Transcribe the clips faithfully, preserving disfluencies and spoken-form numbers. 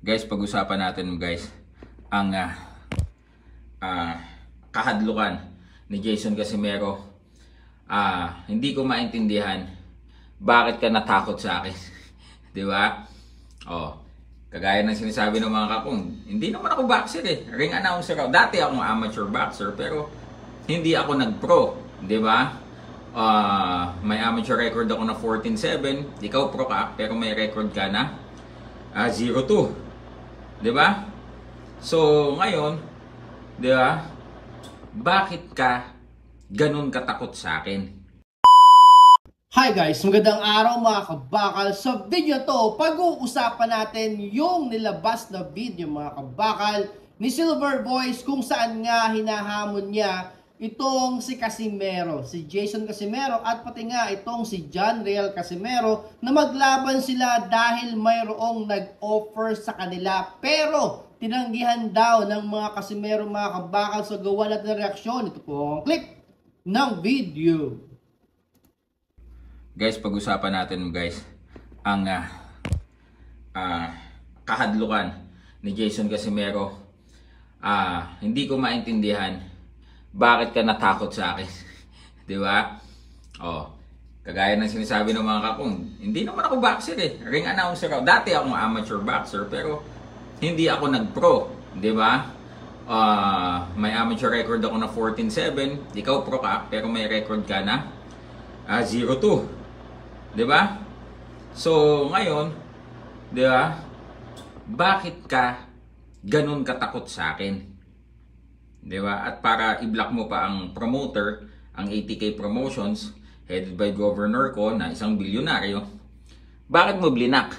Guys, pag-usapan natin guys ang uh, uh, kahadlukan ni Jason Casimero. Uh, hindi ko maintindihan bakit ka natakot sa akin. Di ba? Oh, kagaya ng sinasabi ng mga kakong, hindi naman ako boxer eh. Ring announcer ako. Dati akong amateur boxer pero hindi ako nag-pro. Di ba? Uh, may amateur record ako na fourteen seven. Ikaw pro ka pero may record ka na uh, zero two. Di ba? So, ngayon, di ba? Bakit ka ganun katakot sa akin? Hi guys! Magandang araw mga kabakal. Sa video to, pag-uusapan natin yung nilabas na video mga kabakal ni Silver Voice kung saan nga hinahamon niya itong si Casimero, si Jason Casimero at pati nga itong si John Riel Casimero na maglaban sila dahil mayroong nag-offer sa kanila pero tinanggihan daw ng mga Casimero mga kabakal sa gawa natin ng reaksyon. Ito po ang clip ng video. Guys, pag-usapan natin guys ang uh, uh, kahadlukan ni Jason Casimero. Uh, hindi ko maintindihan bakit ka natakot sa akin. Di ba? Oh, kagaya ng sinasabi ng mga kakong, hindi naman ako boxer eh. Ring announcer ako. Dati akong amateur boxer pero hindi ako nag-pro. Di ba? Uh, may amateur record ako na fourteen seven. Ikaw pro ka pero may record ka na uh, zero two. Di ba? So, ngayon, di ba? Bakit ka ganun katakot sa akin? Di ba? At para i-block mo pa ang promoter, ang A T K Promotions, headed by Governor ko na isang bilyonaryo, bakit mo blinak?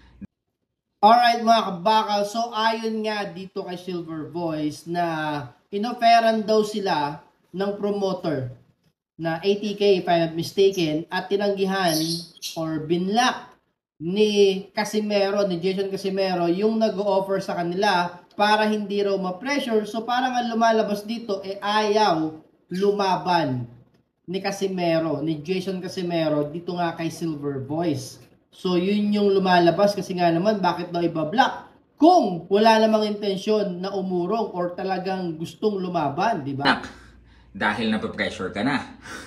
Alright mga kabakal, so ayon nga dito kay Silver Voice na inoferan daw sila ng promoter na A T K if I'm not mistaken at tinanggihan or binlock ni Casimero, ni Jason Casimero yung nag-o-offer sa kanila para hindi raw ma-pressure. So parang ang lumalabas dito eh ayaw lumaban ni Casimero, ni Jason Casimero dito nga kay Silver Voice. So yun yung lumalabas kasi nga naman bakit daw ibablock kung wala namang intensyon na umurong or talagang gustong lumaban, di ba? Dahil nape-pressure ka na.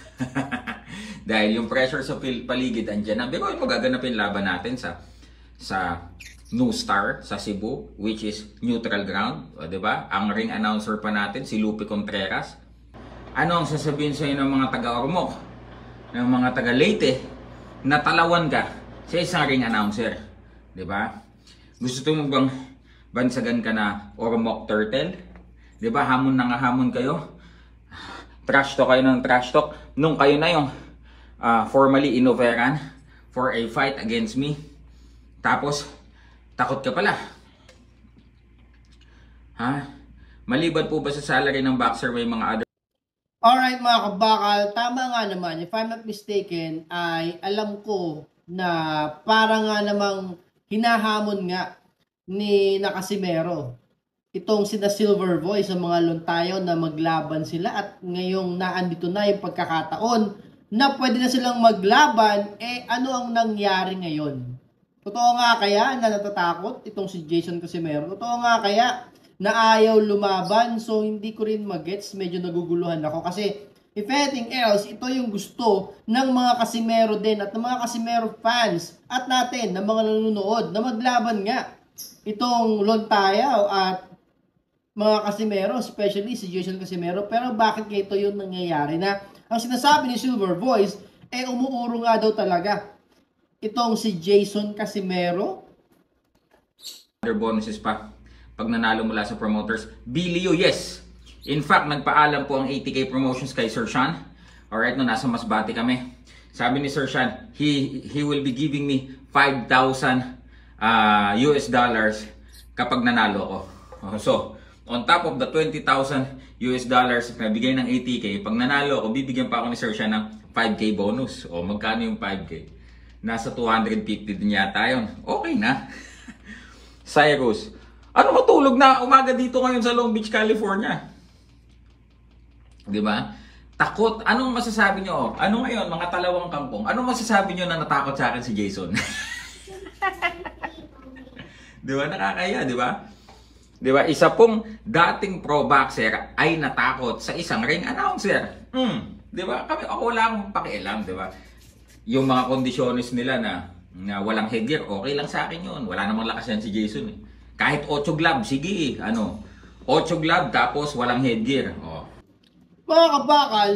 Dahil yung pressure sa paligid andyan na. Pero mo gaganapin laban natin sa sa New Star sa Cebu, which is neutral ground, o, diba? Ang ring announcer pa natin si Lupe Contreras. Ano ang sasabihin sa inyo ng mga taga-Ormoc, ng mga taga-Leyte, na talawan ka sa isang ring announcer, diba? Gusto mo bang bansagan ka na Ormoc Turtle? Diba? Hamon na nga hamon kayo. Trash talk kayo ng trash talk. Nung kayo na yung uh, formally inoferan for a fight against me. Tapos, takot ka pala. Ha? Maliban po ba sa salary ng boxer may mga other... Alright mga kabakal, tama nga naman. If I'm not mistaken, ay alam ko na para nga namang hinahamon nga ni na Casimero itong sina Silver Voice sa mga luntayaw na maglaban sila at ngayong naandito na yung pagkakataon na pwede na silang maglaban, eh ano ang nangyari ngayon? Totoo nga kaya na natatakot itong si Jason Casimero? Totoo nga kaya na ayaw lumaban? So hindi ko rin magets, medyo naguguluhan ako kasi if anything else, ito yung gusto ng mga Casimero din at ng mga Casimero fans at natin, ng mga nanonood na maglaban nga itong luntayaw at mga Casimero, especially si Jason Casimero. Pero bakit ito yung nangyayari na ang sinasabi ni Silver Voice, eh umuuro nga daw talaga itong si Jason Casimero. Other bonuses pa pag nanalo mula sa promoters. Bilio, yes. In fact, nagpaalam po ang A T K Promotions kay Sir Sean. Alright, no, nasa Masbate kami. Sabi ni Sir Sean, he, he will be giving me five thousand uh, U S dollars kapag nanalo ako. So, on top of the twenty thousand U S dollars na bigay ng A T K, pag nanalo ako, bibigyan pa ako ni Sir Sean ng five K bonus. O, magkano yung five K? Nasa two hundred fifty din yata yun. Okay na. Cyrus, ano matulog na umaga dito ngayon sa Long Beach, California? Diba? Takot. Anong masasabi nyo? Ano ngayon, mga talawang kampong? Anong masasabi nyo na natakot sa akin si Jason? Di ba? Nakakaya, di ba? Di ba? Isa pong dating pro boxer ay natakot sa isang ring announcer. Hmm. Di ba? Kami, ako wala akong pakialam, di ba? Yung mga kondisyones nila na, na walang headgear, okay lang sa akin yun. Wala namang lakas yan si Jason eh. Kahit ocho glove, sige, ano, ocho glove tapos walang headgear. Oh. Mga kabakal,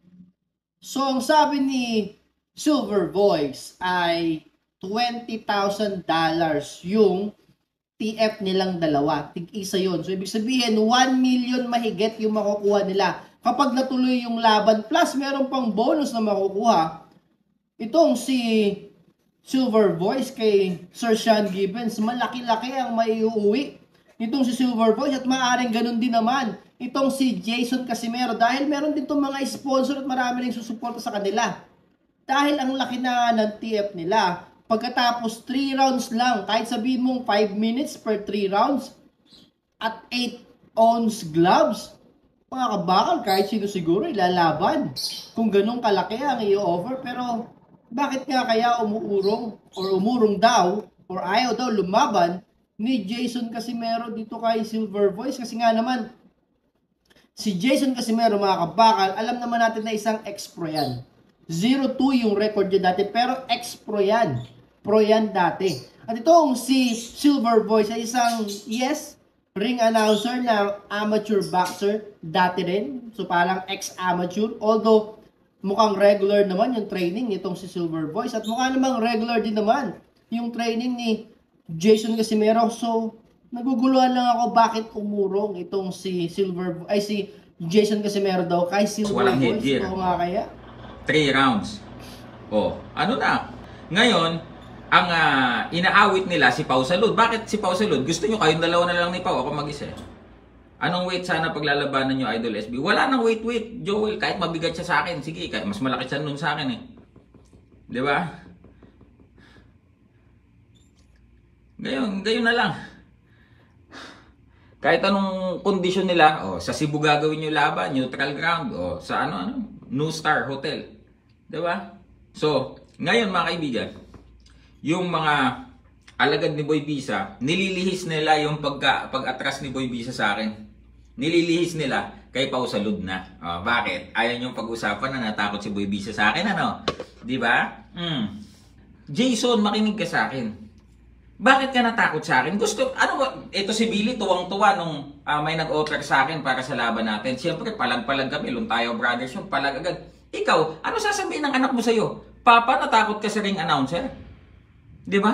so ang sabi ni Silver Voice ay twenty thousand dollars yung T F nilang dalawa. Tig-isa yun. So, ibig sabihin, one million mahigit yung makukuha nila kapag natuloy yung laban. Plus, meron pang bonus na makukuha. Itong si Silver Voice kay Sir Sean Gibbons, malaki-laki ang maiuwi itong si Silver Voice at maaaring ganun din naman itong si Jason Casimero dahil meron din itong mga sponsor at marami rin susuporta sa kanila. Dahil ang laki na ng T F nila. Pagkatapos three rounds lang, kahit sabihin mong five minutes per three rounds at eight ounce gloves, mga kabakal, kahit sino siguro ilalaban kung ganun kalaki ang i-offer. Pero bakit nga kaya umuurong or umurong daw or ayaw daw lumaban ni Jason Casimero dito kay Silver Voice? Kasi nga naman, si Jason Casimero, mga kabakal, alam naman natin na isang ex-pro yan. zero two yung record niya dati, pero ex-pro yan. Pro yan dati. At itong si Silver Voice ay isang, yes, ring announcer na amateur boxer dati rin. So parang ex-amateur. Although mukhang regular naman yung training nitong si Silver Voice. At mukha namang regular din naman yung training ni Jason Casimero. So naguguluhan lang ako bakit umurong itong si Silver ay si Jason Casimero daw kay Silver Walang Voice. headgear. O nga kaya? Three rounds. Oh, ano na? Ngayon, ang uh, inaawit nila si Pau Salud. Bakit si Pau Salud? Gusto nyo kayong dalawa na lang ni Pau, ako mag-isa. Anong weight sana paglalabanan nyo, Idol S B? Wala nang weight weight, Joel. Kahit mabigat siya sa akin, sige, kahit mas malaki siya nun sa akin eh. Di ba? Gayon, gayon na lang. Kahit anong kondisyon nila, oh, sa Cebu gagawin nyo laban, neutral ground, oh, sa ano, ano, New Star Hotel. Di ba? So, ngayon mga kaibigan, yung mga alagad ni Boy Bisa, nililihis nila yung pagka, pag-atras ni Boy Bisa sa akin. Nililihis nila kay Pau Salud na. Oh, bakit? Ayaw yung pag-usapan na natakot si Boy Bisa sa akin, ano? Di ba? Mm. Jason, makinig ka sa akin. Bakit ka natakot sa akin? Gusto, ano ba? Ito si Billy, tuwang-tuwa nung uh, may nag-offer sa akin para sa laban natin. Siyempre, palag-palag kami. Luntayo Brothers yung palag agad. Ikaw, ano sasabihin ng anak mo sa'yo? Papa, natakot ka sa ring announcer? Di ba?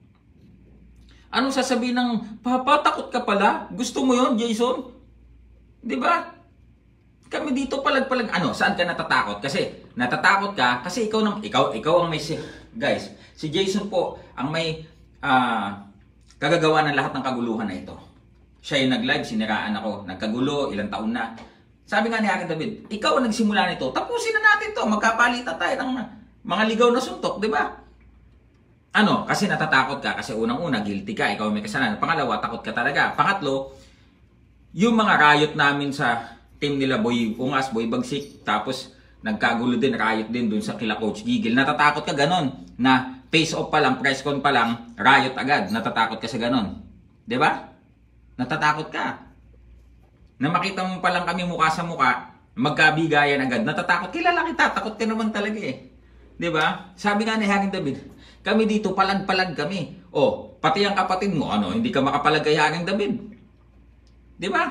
Anong sasabihin ng, Papa, takot ka pala? Gusto mo yon, Jason? Di ba? Kami dito palag-palag. Ano, saan ka natatakot? Kasi, natatakot ka, kasi ikaw, na, ikaw, ikaw ang may, guys, si Jason po, ang may, uh, kagagawa ng lahat ng kaguluhan na ito. Siya yung nag-live, siniraan ako, nagkagulo, ilang taon na. Sabi nga ni Akin David, ikaw ang nagsimula nito, tapusin na natin to, magkapalitan tayo ng mga ligaw na suntok, di ba? Ano? Kasi natatakot ka. Kasi unang-una, guilty ka. Ikaw may kasalanan. Pangalawa, takot ka talaga. Pangatlo, yung mga riot namin sa team nila, Boy Ungas, Boy Bagsik, tapos nagkagulo din, riot din dun sa kila Coach Gigil. Natatakot ka ganon. Na face-off pa lang, press con pa lang, riot agad. Natatakot ka sa ganon. Di ba? Natatakot ka. Na makita mo pa lang kami mukha sa mukha, magkabigayan agad. Natatakot. Kilala kita. Takot ka naman talaga eh. Di ba? Sabi nga ni Haring David, kami dito, palag-palag kami. O, pati ang kapatid mo, ano, hindi ka makapalag kay Haring David. Di ba?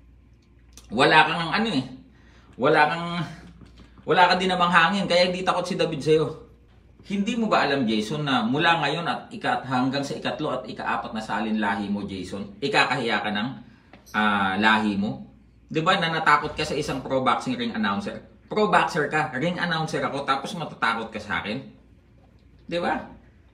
Wala kang ano eh. Wala kang, wala ka din namang hangin, kaya hindi takot si David sa'yo. Hindi mo ba alam, Jason, na mula ngayon at ikat, hanggang sa ikatlo at ikaapat na salin lahi mo, Jason, ikakahiya ka ng uh, lahi mo? Di ba na natakot ka sa isang pro boxing ring announcer? Pro boxer ka, ring announcer ako, tapos matatakot ka sa akin? Di ba?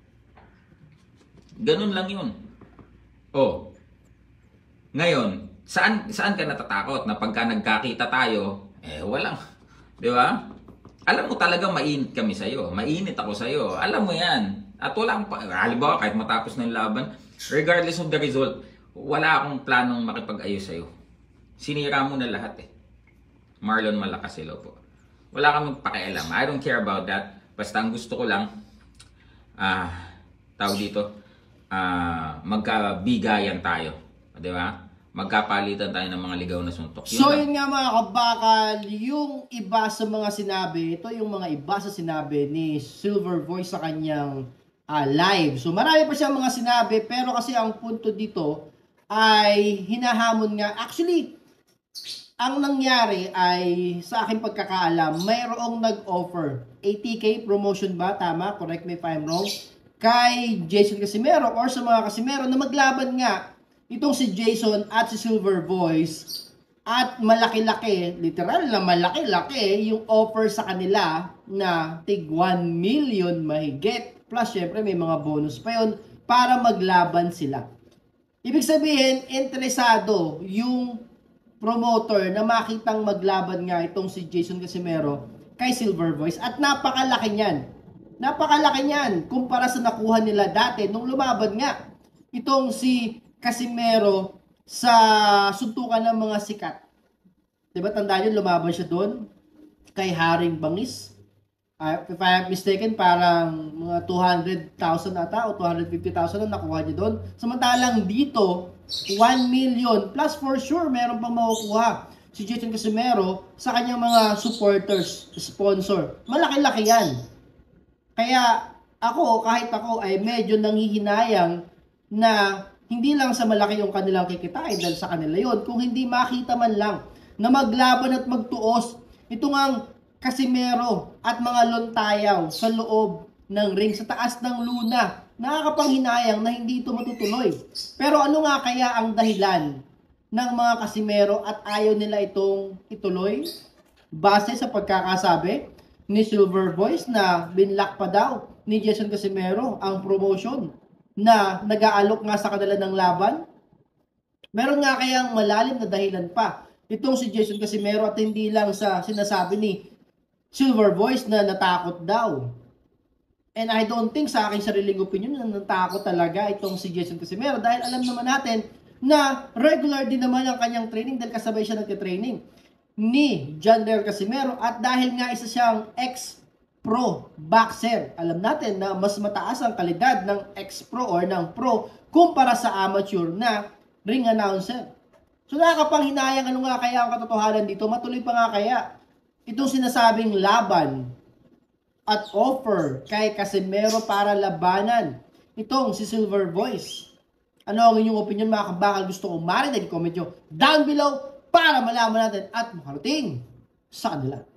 Ganun lang yun. Oh. Ngayon, saan saan ka natatakot na pagka nagkakita tayo, eh walang, di ba? Alam mo talaga mainit kami sa'yo. Mainit ako sa'yo. Alam mo yan. At wala akong, halimbawa kahit matapos ng laban, regardless of the result, wala akong planong makipag-ayos sa'yo. Sinira mo na lahat eh. Marlon Malacasilo po. Wala kang pakialam. I don't care about that. Basta ang gusto ko lang, ah, tawag dito, ah, magkabigayan tayo. Di ba? Magkapalitan tayo ng mga ligaw na suntok. Yun So lang. yun nga mga kabakal, yung iba sa mga sinabi, ito yung mga iba sa sinabi ni Silver Voice sa kanyang uh, live. So marami pa siyang mga sinabi, pero kasi ang punto dito ay hinahamon nga. Actually, ang nangyari ay sa aking pagkakaalam, mayroong nag-offer. A T K promotion ba? Tama? Correct me if I'm wrong. Kay Jason Casimero or sa mga Casimero na maglaban nga itong si Jason at si Silver Voice, at malaki-laki, literal na malaki-laki yung offer sa kanila na tig one million mahigit. Plus, syempre, may mga bonus pa yun para maglaban sila. Ibig sabihin, interesado yung promoter na makitang maglaban nga itong si Jason Casimero kay Silver Voice. At napakalaki niyan. Napakalaki niyan kumpara sa nakuha nila dati nung lumaban nga itong si Casimero sa suntukan ng mga sikat. Diba tandaan nyo, lumaban siya doon kay Haring Bangis. Uh, if I am mistaken, parang mga two hundred thousand ata o two hundred fifty thousand ang nakuha niya doon. Samantalang dito, one million plus for sure meron pang makukuha si Jason Casimero sa kanyang mga supporters, sponsor. Malaki-laki yan. Kaya ako, kahit ako ay medyo nanghihinayang na hindi lang sa malaki yung kanilang kikitain dahil sa kanila yon, kung hindi makita man lang na maglaban at magtuos itong ang Casimero at mga lontayaw sa loob ng ring, sa taas ng luna. Nakakapanghinayang na hindi ito matutuloy. Pero ano nga kaya ang dahilan ng mga Casimero at ayaw nila itong ituloy? Base sa pagkakasabi ni Silver Voice na binlock pa daw ni Jason Casimero ang promotion na nag-aalok nga sa kanila ng laban. Meron nga kayang malalim na dahilan pa itong si Jason Casimero at hindi lang sa sinasabi ni Silver Voice na natakot daw. And I don't think sa aking sariling opinion na natakot talaga itong si Jason Casimero dahil alam naman natin na regular din naman ang kanyang training dahil kasabay siya nagka-training ni John Del Casimero at dahil nga isa siyang ex pro boxer. Alam natin na mas mataas ang kalidad ng ex-pro or ng pro kumpara sa amateur na ring announcer. So nakakapanghinayang ano nga kaya ang katotohanan dito? Matuloy pa nga kaya itong sinasabing laban at offer kay Casimero para labanan itong si Silver Voice. Ano ang inyong opinion mga kabakal? Gusto kong marinig, comment nyo down below para malaman natin at makarating sa kanila.